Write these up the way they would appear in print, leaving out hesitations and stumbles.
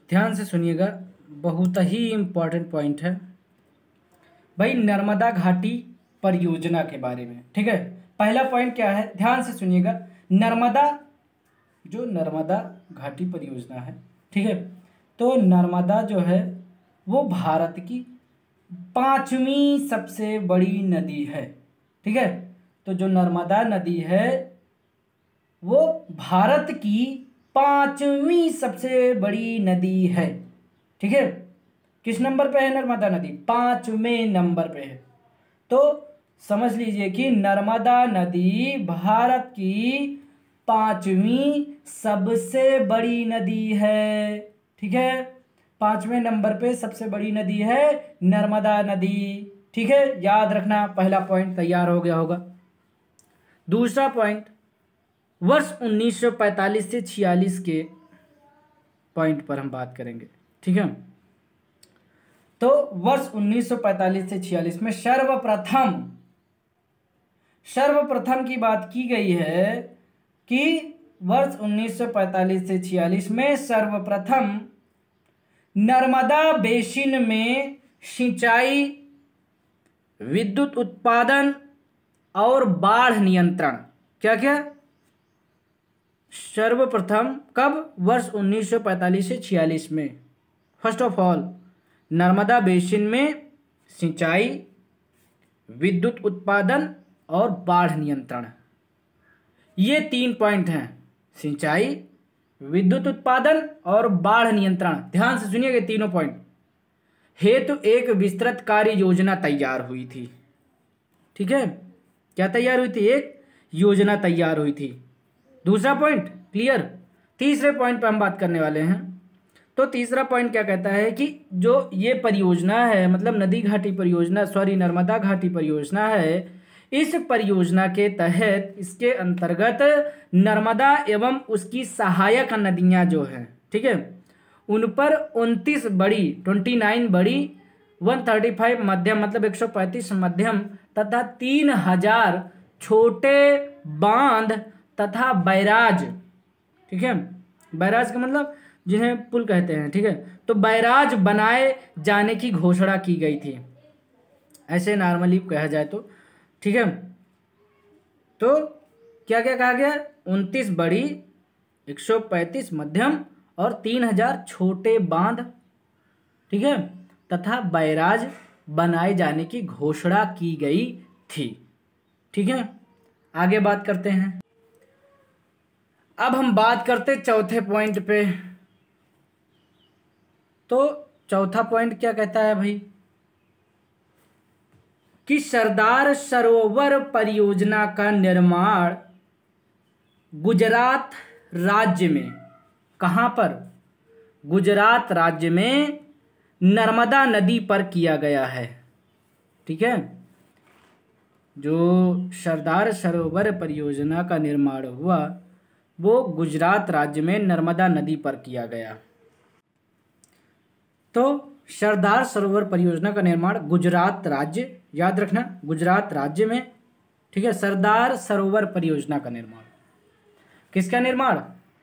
ध्यान से सुनिएगा, बहुत ही इम्पोर्टेंट पॉइंट है भाई, नर्मदा घाटी परियोजना के बारे में। ठीक है, पहला पॉइंट क्या है, ध्यान से सुनिएगा। नर्मदा घाटी परियोजना है, ठीक है, तो नर्मदा जो है वो भारत की 5वीं सबसे बड़ी नदी है। ठीक है, तो जो नर्मदा नदी है वो भारत की 5वीं सबसे बड़ी नदी है। ठीक है, किस नंबर पे है नर्मदा नदी? 5वें नंबर पे है। तो समझ लीजिए कि नर्मदा नदी भारत की 5वीं सबसे बड़ी नदी है। ठीक है, 5वें नंबर पे सबसे बड़ी नदी है नर्मदा नदी। ठीक है, याद रखना, पहला पॉइंट तैयार हो गया होगा। दूसरा पॉइंट, वर्ष 1945 से 46 के पॉइंट पर हम बात करेंगे। ठीक है, तो वर्ष 1945 से 46 में सर्वप्रथम की बात की गई है कि वर्ष 1945 से 46 में सर्वप्रथम नर्मदा बेसिन में सिंचाई, विद्युत उत्पादन और बाढ़ नियंत्रण, क्या क्या, सर्वप्रथम कब? वर्ष 1945 से 46 में। First of all Narmada basin में सिंचाई, विद्युत उत्पादन और बाढ़ नियंत्रण, ये 3 पॉइंट हैं। सिंचाई, विद्युत उत्पादन और बाढ़ नियंत्रण, ध्यान से सुनिएगा तीनों पॉइंट हेतु एक विस्तृत कार्य योजना तैयार हुई थी। ठीक है, क्या तैयार हुई थी? एक योजना तैयार हुई थी। दूसरा पॉइंट क्लियर। तीसरे पॉइंट पर हम बात करने वाले हैं। तो तीसरा पॉइंट क्या कहता है कि जो ये परियोजना है, मतलब नर्मदा घाटी परियोजना है, इस परियोजना के तहत इसके अंतर्गत नर्मदा एवं उसकी सहायक नदियां जो हैं, ठीक है, उन पर 29 बड़ी 135 मध्यम, मतलब 135 मध्यम तथा 3000 छोटे बांध तथा बैराज। ठीक है, बैराज का मतलब जिन्हें पुल कहते हैं। ठीक है, तो बैराज बनाए जाने की घोषणा की गई थी, ऐसे नॉर्मली कहा जाए तो। ठीक है, तो क्या क्या कहा गया? 29 बड़ी, 135 मध्यम और 3000 छोटे बांध, ठीक है, तथा बैराज बनाए जाने की घोषणा की गई थी। ठीक है, आगे बात करते हैं। अब हम बात करते चौथे पॉइंट पे। तो चौथा पॉइंट क्या कहता है भाई कि सरदार सरोवर परियोजना का निर्माण गुजरात राज्य में, कहां पर? गुजरात राज्य में नर्मदा नदी पर किया गया है। ठीक है, जो सरदार सरोवर परियोजना का निर्माण हुआ वो गुजरात राज्य में नर्मदा नदी पर किया गया। तो सरदार सरोवर परियोजना का निर्माण गुजरात राज्य, याद रखना, गुजरात राज्य में। ठीक है, सरदार सरोवर परियोजना का निर्माण, किसका निर्माण?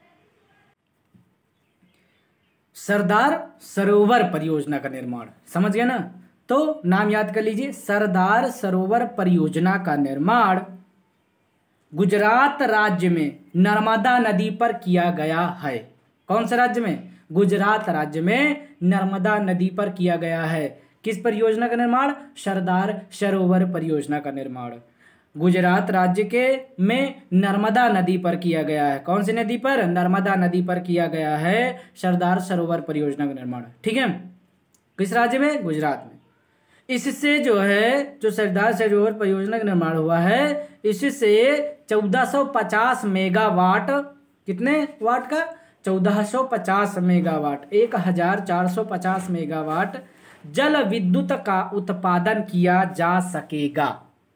सरदार सरोवर परियोजना का निर्माण, समझ गए ना? तो नाम याद कर लीजिए, सरदार सरोवर परियोजना का निर्माण गुजरात राज्य में नर्मदा नदी पर किया गया है। कौन से राज्य में? गुजरात राज्य में नर्मदा नदी पर किया गया है। किस परियोजना का निर्माण? सरदार सरोवर परियोजना का निर्माण गुजरात राज्य के में नर्मदा नदी पर किया गया है। कौन सी नदी पर? नर्मदा नदी पर किया गया है सरदार सरोवर परियोजना का निर्माण। ठीक है, किस राज्य में? गुजरात में। इससे जो है, जो सरदार सरोवर परियोजना का निर्माण हुआ है, इससे 1450 मेगावाट, कितने वाट का? 1450 मेगावाट, 1450 मेगावाट जल विद्युत का उत्पादन किया जा सकेगा।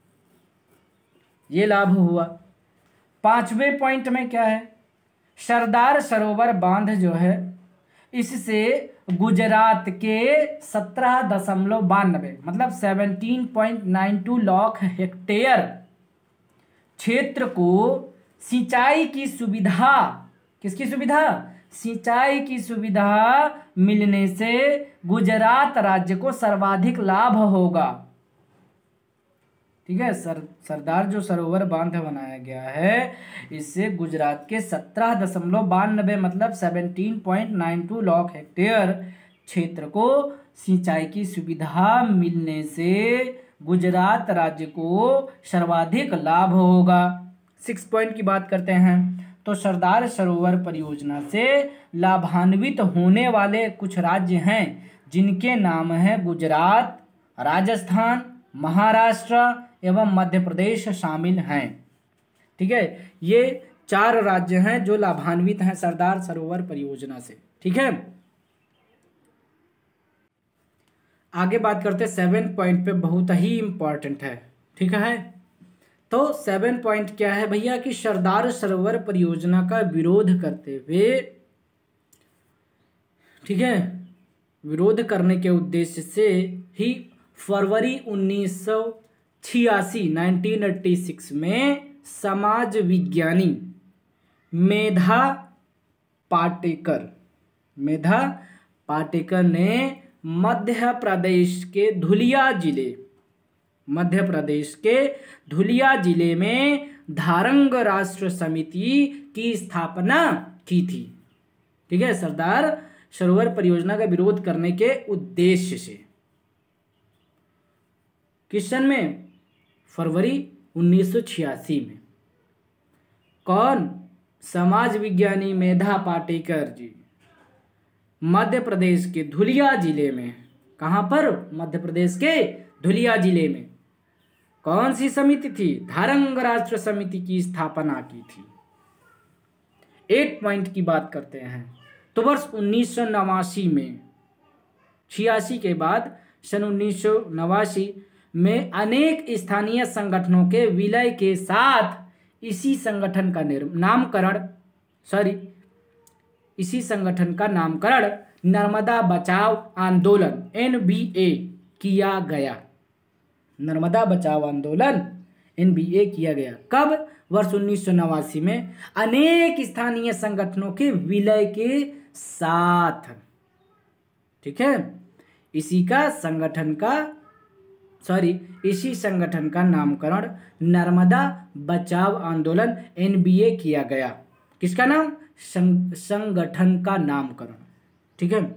ये लाभ हुआ। 5वें पॉइंट में क्या है? सरदार सरोवर बांध जो है, इससे गुजरात के 17.92 मतलब 17.92 लाख हेक्टेयर क्षेत्र को सिंचाई की सुविधा किसकी सुविधा? सिंचाई की सुविधा मिलने से गुजरात राज्य को सर्वाधिक लाभ होगा। ठीक है, सरदार जो सरोवर बांध बनाया गया है, इससे गुजरात के 17.92 मतलब 17.92 लाख हेक्टेयर क्षेत्र को सिंचाई की सुविधा मिलने से गुजरात राज्य को सर्वाधिक लाभ होगा। 6 पॉइंट की बात करते हैं तो सरदार सरोवर परियोजना से लाभान्वित होने वाले कुछ राज्य हैं जिनके नाम हैं गुजरात, राजस्थान, महाराष्ट्र एवं मध्य प्रदेश शामिल हैं। ठीक है, ये 4 राज्य हैं जो लाभान्वित हैं सरदार सरोवर परियोजना से। ठीक है, आगे बात करते हैं 7 पॉइंट पे, बहुत ही इंपॉर्टेंट है। ठीक है, तो 7 पॉइंट क्या है भैया कि सरदार सरोवर परियोजना का विरोध करते हुए, ठीक है, विरोध करने के उद्देश्य से ही फरवरी 1986 में समाज विज्ञानी मेधा पाटेकर ने मध्य प्रदेश के धुलिया जिले में धारंग राष्ट्र समिति की स्थापना की थी। ठीक है, सरदार सरोवर परियोजना का विरोध करने के उद्देश्य से किस सन में? फरवरी 1986 में। कौन? समाज विज्ञानी मेधा पाटेकर जी मध्य प्रदेश के धुलिया जिले में। कहां पर? मध्य प्रदेश के धुलिया जिले में। कौन सी समिति थी? धारंग राष्ट्र समिति की स्थापना की थी। 8 पॉइंट की बात करते हैं तो वर्ष 1989 में, 86 के बाद सन 1989 में अनेक स्थानीय संगठनों के विलय के साथ इसी संगठन का नामकरण नर्मदा बचाओ आंदोलन NBA किया गया। नर्मदा बचाओ आंदोलन NBA किया गया। कब? वर्ष 1989 में अनेक स्थानीय संगठनों के विलय के साथ। ठीक है, इसी संगठन का नामकरण नर्मदा बचाओ आंदोलन NBA किया गया। किसका नाम? संगठन का नामकरण। ठीक है,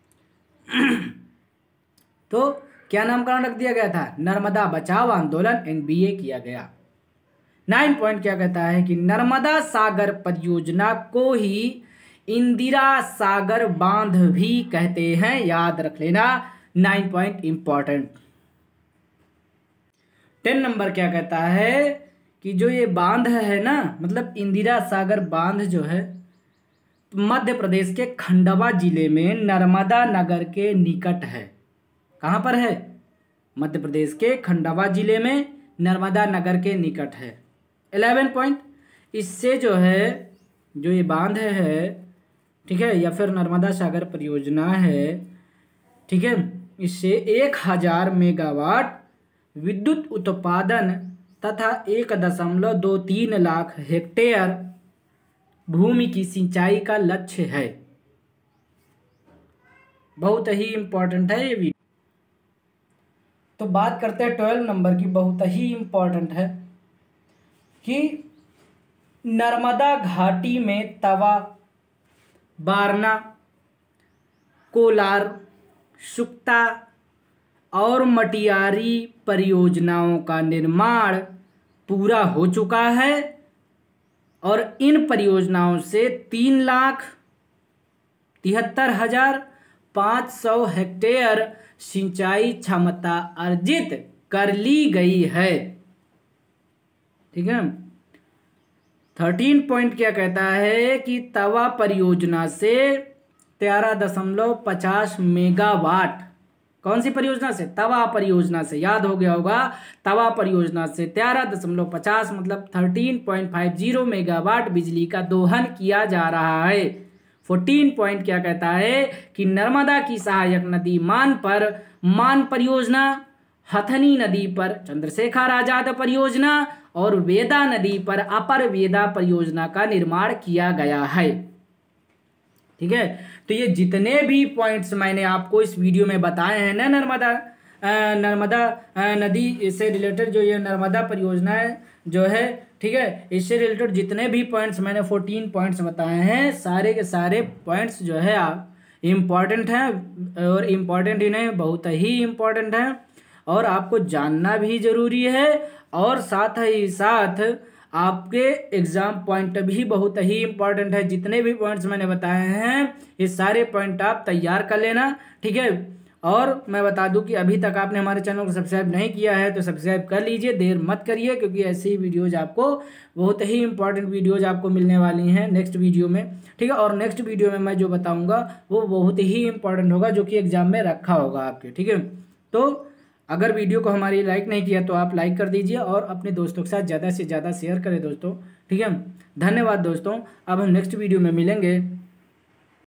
तो क्या नामकरण रख दिया गया था? नर्मदा बचाओ आंदोलन NBA किया गया। 9 पॉइंट क्या कहता है कि नर्मदा सागर परियोजना को ही इंदिरा सागर बांध भी कहते हैं। याद रख लेना, 9 पॉइंट इंपॉर्टेंट। 10 नंबर क्या कहता है कि जो ये बांध है ना, मतलब इंदिरा सागर बांध जो है मध्य प्रदेश के खंडवा जिले में नर्मदा नगर के निकट है। कहाँ पर है? मध्य प्रदेश के खंडवा जिले में नर्मदा नगर के निकट है। 11 पॉइंट, इससे जो है, जो ये बांध है, ठीक है, या फिर नर्मदा सागर परियोजना है, ठीक है, इससे 1000 मेगावाट विद्युत उत्पादन तथा 1.23 लाख हेक्टेयर भूमि की सिंचाई का लक्ष्य है। बहुत ही इंपॉर्टेंट है ये भी। तो बात करते हैं 12 नंबर की, बहुत ही इंपॉर्टेंट है कि नर्मदा घाटी में तवा, बारना, कोलार, सुक्ता और मटियारी परियोजनाओं का निर्माण पूरा हो चुका है और इन परियोजनाओं से 3,73,500 हेक्टेयर सिंचाई क्षमता अर्जित कर ली गई है। ठीक है, 13 पॉइंट क्या कहता है कि तवा परियोजना से 13.50 मेगावाट, कौन सी परियोजना से? तवा परियोजना से। याद हो गया होगा, तवा परियोजना से 13.50 मतलब 13.50 मेगावाट बिजली का दोहन किया जा रहा है। 14 पॉइंट क्या कहता है कि नर्मदा की सहायक नदी मान परियोजना, हथनी नदी पर चंद्रशेखर आजाद परियोजना और वेदा नदी पर अपर वेदा परियोजना का निर्माण किया गया है। ठीक है। तो ये जितने भी पॉइंट्स मैंने आपको इस वीडियो में बताए हैं ना, नर्मदा नदी से रिलेटेड जो ये नर्मदा परियोजना है जो है, ठीक है, इससे रिलेटेड जितने भी पॉइंट्स मैंने 14 पॉइंट्स बताए हैं, सारे के सारे पॉइंट्स जो है आप इम्पॉर्टेंट हैं, और इम्पॉर्टेंट ही नहीं बहुत ही इम्पॉर्टेंट हैं, और आपको जानना भी जरूरी है, और साथ ही साथ आपके एग्जाम पॉइंट भी बहुत ही इम्पॉर्टेंट है। जितने भी पॉइंट्स मैंने बताए हैं ये सारे पॉइंट आप तैयार कर लेना, ठीक है। और मैं बता दूं कि अभी तक आपने हमारे चैनल को सब्सक्राइब नहीं किया है तो सब्सक्राइब कर लीजिए, देर मत करिए, क्योंकि ऐसी वीडियोज आपको बहुत ही इंपॉर्टेंट वीडियोज आपको मिलने वाली हैं नेक्स्ट वीडियो में, ठीक है। और नेक्स्ट वीडियो में मैं जो बताऊंगा वो बहुत ही इंपॉर्टेंट होगा, जो कि एग्जाम में रखा होगा आपके, ठीक है। तो अगर वीडियो को हमारी लाइक नहीं किया तो आप लाइक कर दीजिए, और अपने दोस्तों के साथ ज़्यादा से ज़्यादा शेयर करें दोस्तों, ठीक है। धन्यवाद दोस्तों, अब हम नेक्स्ट वीडियो में मिलेंगे।